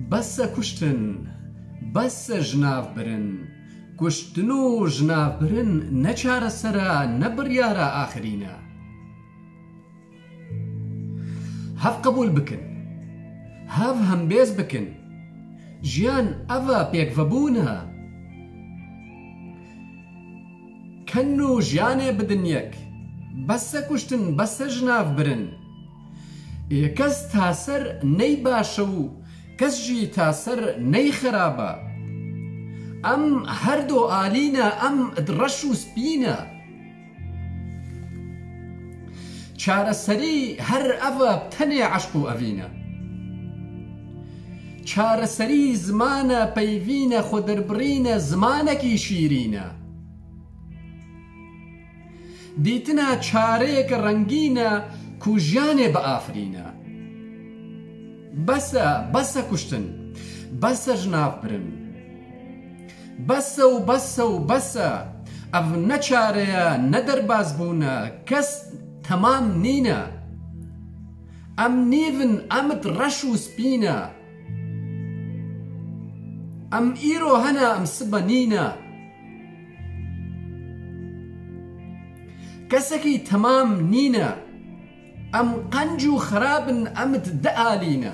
بەسە کوشتن بەسە ژناف برن کوشتن و ژناف برن نەچارە سەرە نەبڕیارە ئاخرینە هەف قبول بکن هەف هەمبێز بکن ژیان ئەڤە پێکڤەبوونە کەن و ژیانێ بدن یەک بەسە کوشتن بەسە ژناف برن کەس تاسەر نەی باشە و کەسژی تاسەر نەی خراپە ئەم هەردوو ئالینە ئەم ڕەش و سپینە چارەسەری هەر ئەڤە تەنێ عەشق و ئەڤینە چارەسەری زمانە پەیڤینە خۆ دەربڕینە زمانێکی شیرینە دیتنە چارەیەک ڕەنگینە کو ژیانێ بە ئافرینە بەسە بەسە کوشتن بەسە ژناف برن بەسە و بەسە و بەسە ئەڤ نەچارەیە نەدەرباز بوونە کەس تەمام نینە ئەم نیڤن ئەمت ڕەش و سپینە ئەم ئیرۆ هەنە ئەم سبە نینە کەسێکی تەمام نینە ئەم قەنج و خرابن ئەمت دەئالینە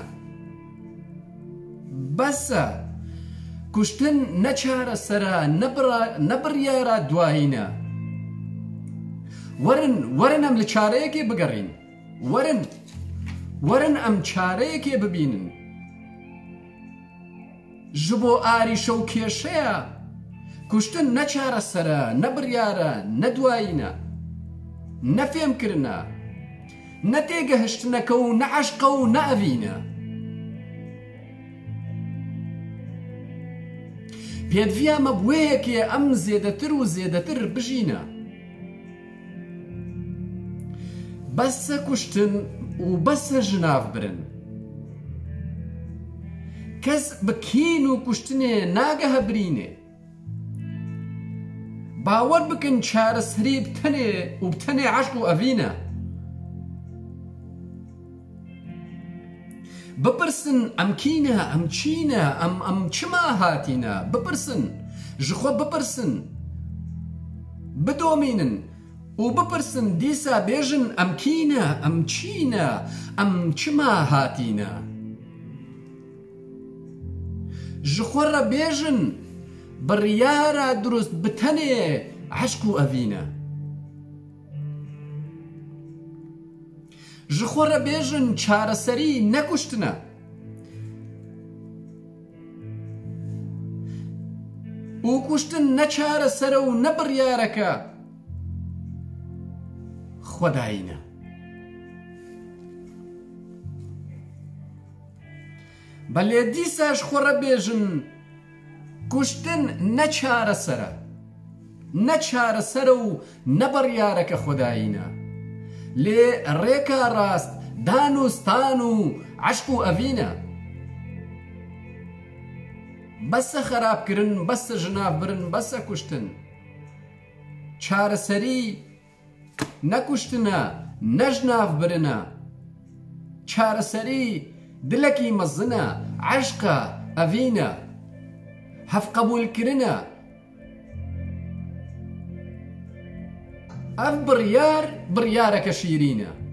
بەسە کوشتن نەچارە سەرە نەبڕیارە دوایینە وەرن ئەم لە چارەیەکێ بگەڕین وەرن ئەم چارەیەکێ ببینن ji bo اريشه و کێشەیە کوشتن نەچارە سەرە نەبڕیارە نەدوایینە نەفێمکردنە نەتێگەهشتنەکە و نەعەشقە و نەئەڤینە پێدڤیامە بوەیەکێ ئەم زێدەتر و زێدەتر بژینە بەسە کوشتن و بەسە ژناف برن کەس بکین و کوشتنێ ناگەهە برینێ باوەڕ بکن چارەسەری بتەنێ و بتەنێ عەشق و ئەڤینە بپرسن ئەم کینە ئەم چینە ئەم چما هاتینە بپرسن ژخۆ بپرسن بدۆمینن و بپرسن دیسا بێژن ئەم کینە ئەم چینە ئەم چما هاتینە ژخۆڕە بێژن بڕیارە دروست بتەنێ عەشق و ئەڤینە ژخۆڕە بێژن چارەسەری نەکوشتنە و کوشتن نەچارە سەرە و نەبڕیارەکە خۆدایینە بەلێ دیساش خۆڕە بێژن کوشتن نەچارە سەرە و نەبڕیارەکە خۆدایینە لێ ڕێکە ڕاست دان و ستان و عەشق و ئەڤینە بەسە خەرابکردن بەسە ژناف برن بەسە کوشتن چارەسەری نەکوشتنە نەژناف برنە چارەسەری دلەکی مەزنە عەشقە ئەڤینە هەف قبولکردنە ئەف بڕیارەکە شیرینە